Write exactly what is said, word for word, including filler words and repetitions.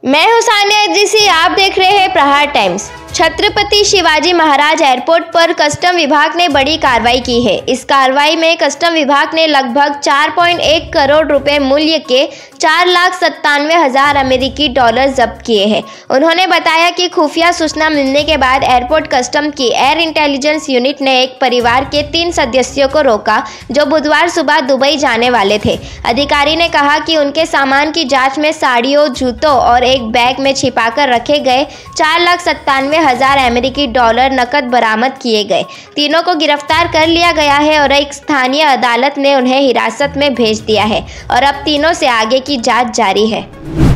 मैं हूं सानिया इद्रिसी, आप देख रहे हैं प्रहार टाइम्स। छत्रपति शिवाजी महाराज एयरपोर्ट पर कस्टम विभाग ने बड़ी कार्रवाई की है। इस कार्रवाई में कस्टम विभाग ने लगभग चार पॉइंट एक करोड़ रुपए मूल्य के चार लाख सत्तानवे हजार अमेरिकी डॉलर जब्त किए हैं। उन्होंने बताया कि खुफिया सूचना मिलने के बाद एयरपोर्ट कस्टम की एयर इंटेलिजेंस यूनिट ने एक परिवार के तीन सदस्यों को रोका जो बुधवार सुबह दुबई जाने वाले थे। अधिकारी ने कहा कि उनके सामान की जाँच में साड़ियों, जूतों और एक बैग में छिपाकर रखे गए चार लाख सत्तानवे हजार अमेरिकी डॉलर नकद बरामद किए गए। तीनों को गिरफ्तार कर लिया गया है और एक स्थानीय अदालत ने उन्हें हिरासत में भेज दिया है और अब तीनों से आगे की जांच जारी है।